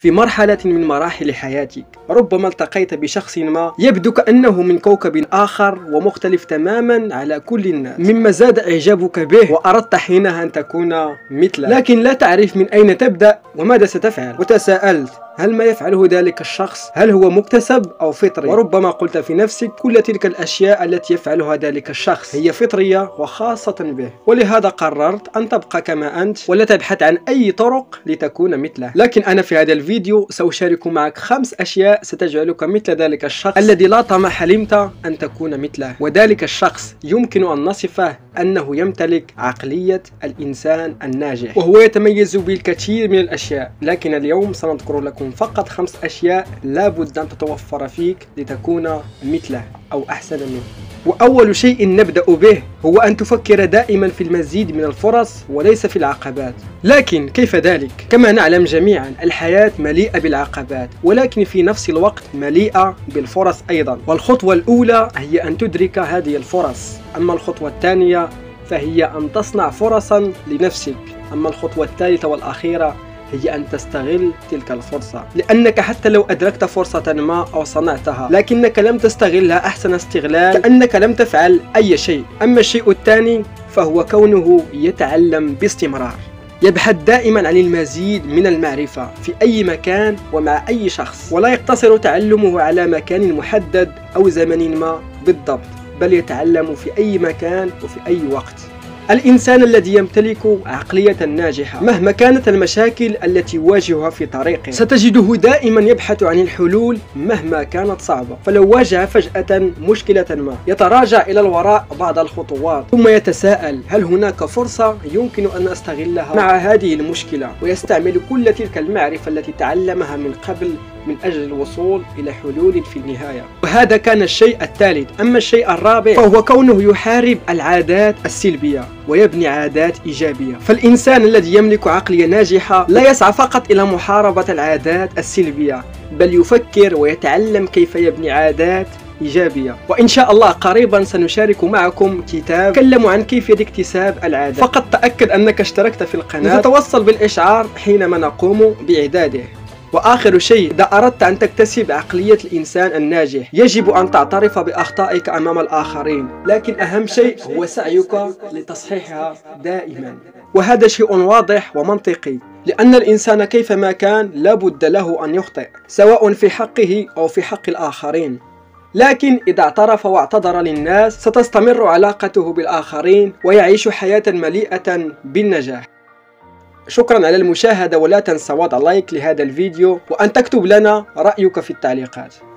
في مرحلة من مراحل حياتك ربما التقيت بشخص ما يبدو كأنه من كوكب آخر ومختلف تماما على كل الناس، مما زاد إعجابك به وأردت حينها أن تكون مثله، لكن لا تعرف من أين تبدأ وماذا ستفعل. وتساءلت: هل ما يفعله ذلك الشخص هل هو مكتسب أو فطري؟ وربما قلت في نفسك: كل تلك الأشياء التي يفعلها ذلك الشخص هي فطرية وخاصة به، ولهذا قررت أن تبقى كما أنت ولا تبحث عن أي طرق لتكون مثله. لكن أنا في هذا الفيديو سأشارك معك 5 أشياء ستجعلك مثل ذلك الشخص الذي لا طمع حلمت أن تكون مثله. وذلك الشخص يمكن أن نصفه أنه يمتلك عقلية الإنسان الناجح، وهو يتميز بالكثير من الأشياء، لكن اليوم سنذكر لكم فقط 5 أشياء لا بد أن تتوفر فيك لتكون مثله أو أحسن منه. وأول شيء نبدأ به هو أن تفكر دائما في المزيد من الفرص وليس في العقبات. لكن كيف ذلك؟ كما نعلم جميعا الحياة مليئة بالعقبات، ولكن في نفس الوقت مليئة بالفرص أيضا. والخطوة الأولى هي أن تدرك هذه الفرص، أما الخطوة الثانية فهي أن تصنع فرصا لنفسك، أما الخطوة الثالثة والأخيرة هي أن تستغل تلك الفرصة، لأنك حتى لو أدركت فرصة ما أو صنعتها لكنك لم تستغلها أحسن استغلال كأنك لم تفعل أي شيء. أما الشيء الثاني فهو كونه يتعلم باستمرار، يبحث دائما عن المزيد من المعرفة في أي مكان ومع أي شخص، ولا يقتصر تعلمه على مكان محدد أو زمن ما بالضبط، بل يتعلم في أي مكان وفي أي وقت. الإنسان الذي يمتلك عقلية ناجحة مهما كانت المشاكل التي يواجهها في طريقه ستجده دائما يبحث عن الحلول مهما كانت صعبة. فلو واجه فجأة مشكلة ما يتراجع إلى الوراء بعض الخطوات ثم يتساءل: هل هناك فرصة يمكن أن أستغلها مع هذه المشكلة؟ ويستعمل كل تلك المعرفة التي تعلمها من قبل من أجل الوصول إلى حلول في النهاية. وهذا كان الشيء الثالث. أما الشيء الرابع فهو كونه يحارب العادات السلبية ويبني عادات إيجابية. فالإنسان الذي يملك عقلية ناجحة لا يسعى فقط إلى محاربة العادات السلبية، بل يفكر ويتعلم كيف يبني عادات إيجابية. وإن شاء الله قريبا سنشارك معكم كتاب يتكلم عن كيفية اكتساب العادات، فقط تأكد أنك اشتركت في القناة وتتوصل بالإشعار حينما نقوم بإعداده. وآخر شيء، إذا أردت أن تكتسب عقلية الإنسان الناجح يجب أن تعترف بأخطائك أمام الآخرين، لكن أهم شيء هو سعيك لتصحيحها دائما. وهذا شيء واضح ومنطقي، لأن الإنسان كيفما كان لا بد له أن يخطئ، سواء في حقه أو في حق الآخرين. لكن إذا اعترف واعتذر للناس ستستمر علاقته بالآخرين ويعيش حياة مليئة بالنجاح. شكرا على المشاهدة، ولا تنسى وضع لايك لهذا الفيديو وأن تكتب لنا رأيك في التعليقات.